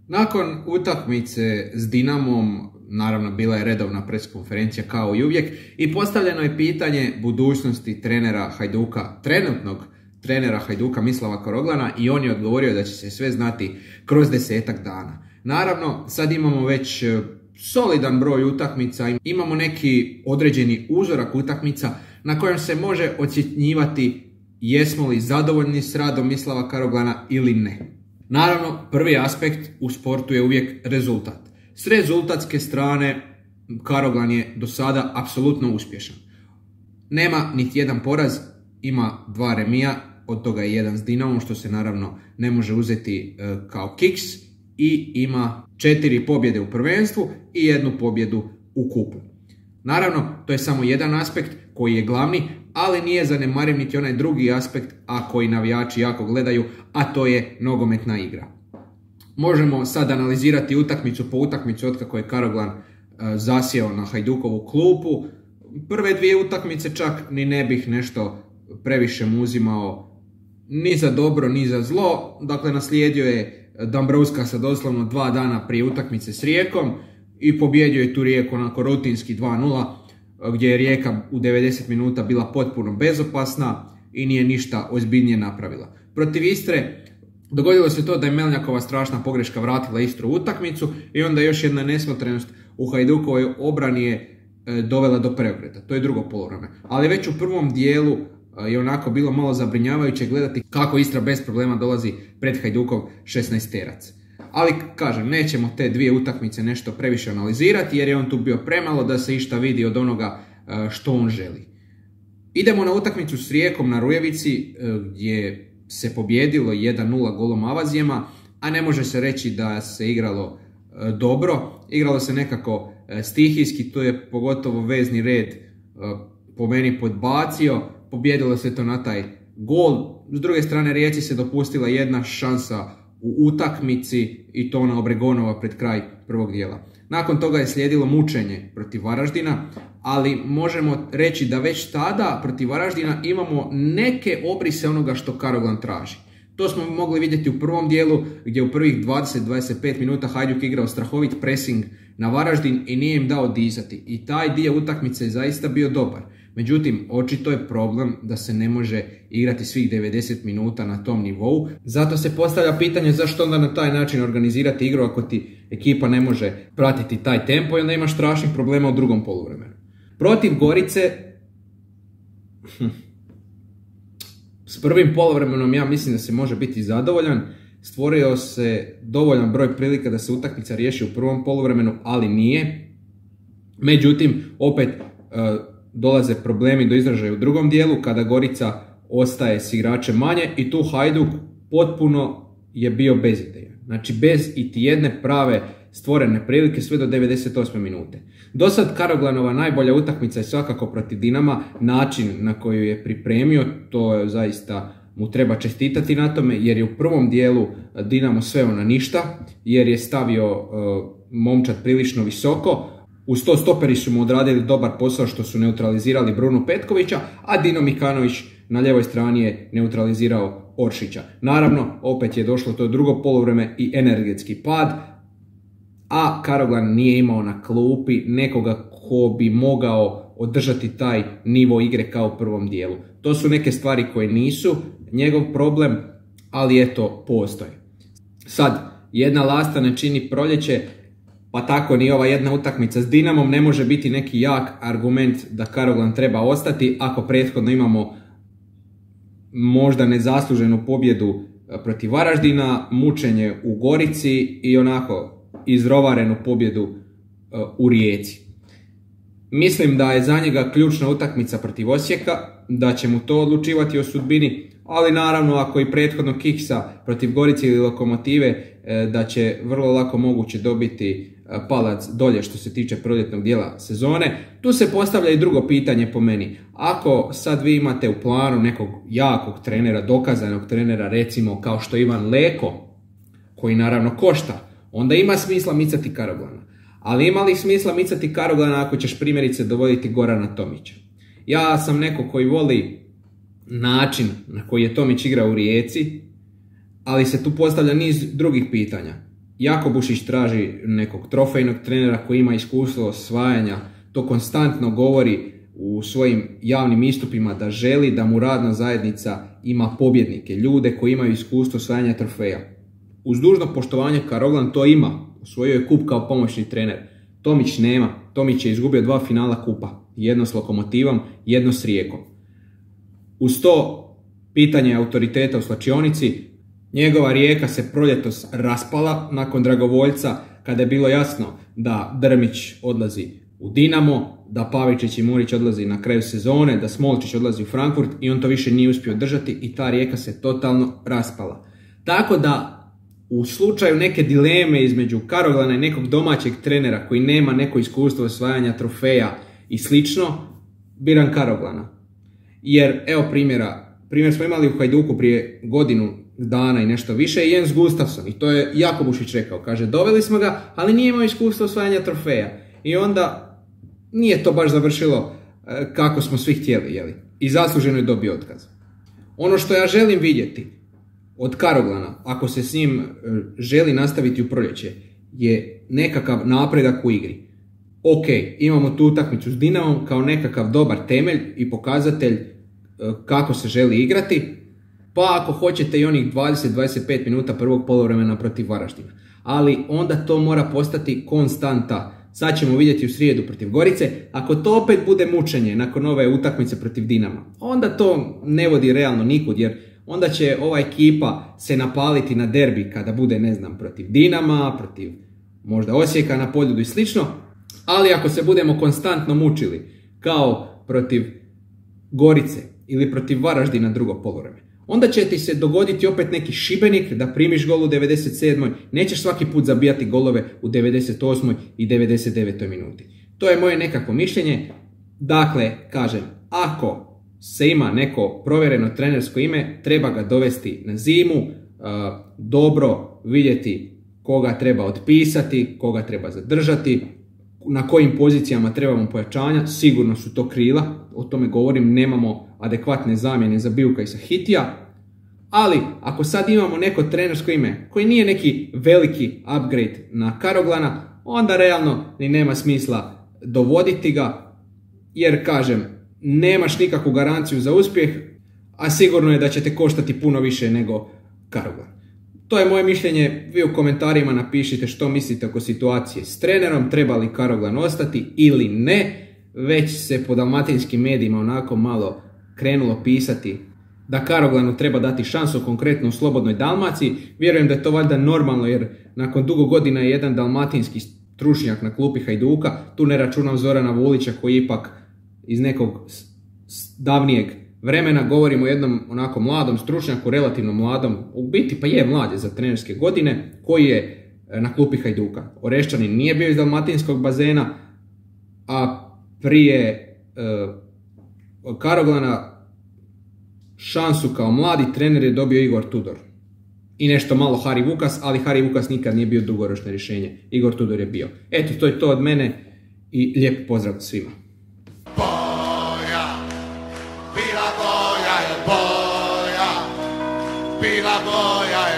Nakon utakmice s Dinamom, naravno bila je redovna preskonferencija kao i uvijek, i postavljeno je pitanje budućnosti trenera Hajduka, trenutnog trenera Hajduka Mislava Koroglana, i on je odgovorio da će se sve znati kroz 10-ak dana. Naravno, sad imamo već solidan broj utakmica, imamo neki određeni uzorak utakmica na kojem se može ocjenjivati jesmo li zadovoljni s radom Mislava Koroglana ili ne. Naravno, prvi aspekt u sportu je uvijek rezultat. S rezultatske strane Karoglan je do sada apsolutno uspješan. Nema niti jedan poraz, ima 2 remija, od toga je 1 s Dinamom, što se naravno ne može uzeti kao kiks, i ima 4 pobjede u prvenstvu i 1 pobjedu u kupu. Naravno, to je samo jedan aspekt koji je glavni, ali nije zanemariv niti onaj drugi aspekt, a koji navijači jako gledaju, a to je nogometna igra. Možemo sad analizirati utakmicu po utakmicu otkako je Karoglan zasjeo na Hajdukovu klupu. Prve 2 utakmice čak ni ne bih nešto previše mu uzimao ni za dobro ni za zlo. Dakle, naslijedio je Dambrovska sa doslovno 2 dana prije utakmice s Rijekom i pobjedio je tu Rijeku onako rutinski 2-0, gdje je Rijeka u 90 minuta bila potpuno bezopasna i nije ništa ozbiljnije napravila. Protiv Istre dogodilo se to da je Melnjakova strašna pogreška vratila Istru u utakmicu i onda još jedna nesmotrenost u Hajdukovoj obrani je dovela do preokreta. To je drugo poluvreme. Ali već u prvom dijelu je onako bilo malo zabrinjavajuće gledati kako Istra bez problema dolazi pred Hajdukov 16-terac. Ali kažem, nećemo te 2 utakmice nešto previše analizirati jer je on tu bio premalo da se išta vidi od onoga što on želi. Idemo na utakmicu s Rijekom na Rujevici gdje se pobjedilo 1-0 golom Avazijema, a ne može se reći da se igralo dobro. Igralo se nekako stihijski, tu je pogotovo vezni red po meni podbacio. Pobjedilo se to na taj gol. S druge strane, Rijeci se dopustila 1 šansa u utakmici i to ona Obregonova pred kraj prvog dijela. Nakon toga je slijedilo mučenje protiv Varaždina, ali možemo reći da već tada protiv Varaždina imamo neke obrise onoga što Karoglan traži. To smo mogli vidjeti u prvom dijelu gdje u prvih 20-25 minuta Hajduk igrao strahovit pressing na Varaždin i nije im dao dizati. I taj dio utakmice je zaista bio dobar. Međutim, očito je problem da se ne može igrati svih 90 minuta na tom nivou. Zato se postavlja pitanje zašto onda na taj način organizirati igru ako ti ekipa ne može pratiti taj tempo i onda imaš strašnih problema u drugom poluvremenu. Protiv Gorice, s prvim poluvremenom ja mislim da se može biti zadovoljan. Stvorio se dovoljan broj prilika da se utakmica riješi u prvom poluvremenu, ali nije. Međutim, opet dolaze problemi do izražaja u drugom dijelu kada Gorica ostaje s igračem manje i tu Hajduk potpuno je bio bezidejan. Znači bez iti jedne prave stvorene prilike sve do 98. minute. Do sad Karoglanova najbolja utakmica je svakako protiv Dinama, način na koju je pripremio, to je zaista mu treba čestitati na tome jer je u prvom dijelu Dinamo sveo na ništa, jer je stavio momčad prilično visoko. Uz to stoperi su mu odradili dobar posao što su neutralizirali Brunu Petkovića, a Dino Mikanović na ljevoj strani je neutralizirao Oršića. Naravno, opet je došlo to drugo poluvreme i energetski pad, a Karoglan nije imao na klupi nekoga ko bi mogao održati taj nivo igre kao u prvom dijelu. To su neke stvari koje nisu njegov problem, ali eto, postoje. Sad, jedna lasta ne čini proljeće, pa tako ni ova jedna utakmica s Dinamom ne može biti neki jak argument da Karoglan treba ostati ako prethodno imamo možda nezasluženu pobjedu protiv Varaždina, mučenje u Gorici i onako izrovarenu pobjedu u Rijeci. Mislim da je za njega ključna utakmica protiv Osijeka, da će mu to odlučivati o sudbini, ali naravno ako i prethodno kiksa protiv Gorice ili Lokomotive, da će vrlo lako moguće dobiti palac dolje što se tiče proljetnog dijela sezone. Tu se postavlja i drugo pitanje po meni. Ako sad vi imate u planu nekog jakog trenera, dokazanog trenera, recimo kao što je Ivan Leko, koji naravno košta, onda ima smisla micati Karoglana. Ali ima li smisla micati Karoglana ako ćeš primjerice dovoditi Gorana Tomića? Ja sam neko koji voli način na koji je Tomić igrao u Rijeci, ali se tu postavlja niz drugih pitanja. Jakobušić traži nekog trofejnog trenera koji ima iskustvo osvajanja, to konstantno govori u svojim javnim istupima da želi da mu radna zajednica ima pobjednike, ljude koji imaju iskustvo osvajanja trofeja. Uz dužno poštovanje Karoglan to ima, osvojio je kup kao pomoćni trener. Tomić nema, Tomić je izgubio 2 finala kupa, jedno s Lokomotivom, jedno s Rijekom. Uz to pitanje autoriteta u slačionici, njegova Rijeka se proljetos raspala nakon dragovoljca kada je bilo jasno da Drmić odlazi u Dinamo, da Pavičić i Murić odlazi na kraju sezone, da Smolčić odlazi u Frankfurt i on to više nije uspio držati i ta Rijeka se totalno raspala. Tako da u slučaju neke dileme između Karoglana i nekog domaćeg trenera koji nema neko iskustvo osvajanja trofeja i slično, biram Karoglana. Jer, evo primjer smo imali u Hajduku prije godinu dana i nešto više, i Jens Gustafsson, i to je Jakobušić rekao, kaže doveli smo ga, ali nije imao iskustvo osvajanja trofeja. I onda nije to baš završilo kako smo svi htjeli, jeli? I zasluženo je dobio otkaz. Ono što ja želim vidjeti od Karoglana, ako se s njim želi nastaviti u proljeće, je nekakav napredak u igri. Ok, imamo tu utakmicu s Dinamom kao nekakav dobar temelj i pokazatelj kako se želi igrati, pa ako hoćete i onih 20-25 minuta prvog poluvremena protiv Varaždina. Ali onda to mora postati konstanta. Sad ćemo vidjeti u srijedu protiv Gorice. Ako to opet bude mučenje nakon ove utakmice protiv Dinama, onda to ne vodi realno nikud, jer onda će ova ekipa se napaliti na derbi kada bude, ne znam, protiv Dinama, protiv možda Osijeka na Poljudu i slično. Ali ako se budemo konstantno mučili kao protiv Gorice ili protiv Varaždina drugo poluvreme, onda će ti se dogoditi opet neki Šibenik da primiš gol u 97. Nećeš svaki put zabijati golove u 98. i 99. minuti. To je moje nekako mišljenje. Dakle, kažem, ako se ima neko provjereno trenersko ime, treba ga dovesti na zimu, dobro vidjeti koga treba otpisati, koga treba zadržati, na kojim pozicijama trebamo pojačanja. Sigurno su to krila, o tome govorim, nemamo adekvatne zamjene za Biuka i Sahitija, ali ako sad imamo neko trenersko ime koji nije neki veliki upgrade na Karoglana, onda realno ni nema smisla dovoditi ga, jer kažem, nemaš nikakvu garanciju za uspjeh, a sigurno je da će te koštati puno više nego Karoglan. To je moje mišljenje, vi u komentarima napišite što mislite oko situacije s trenerom, treba li Karoglan ostati ili ne. Već se po dalmatinskim medijima onako malo krenulo pisati da Karoglanu treba dati šansu, konkretno u Slobodnoj Dalmaciji. Vjerujem da je to valjda normalno, jer nakon dugo godina je jedan dalmatinski stručnjak na klupi Hajduka, tu ne računam Zorana Vulića koji je ipak iz nekog davnijeg vremena, govorimo o jednom onako mladom stručnjaku, relativno mladom, u biti pa je mlad je za trenerske godine, koji je na klupi Hajduka. Orešćanin nije bio iz dalmatinskog bazena, a prije Karoglana šansu kao mladi trener je dobio Igor Tudor. I nešto malo Hari Vukas, ali Hari Vukas nikad nije bio dugoročno rješenje. Igor Tudor je bio. Eto, to je to od mene i lijep pozdrav svima. Bila boja je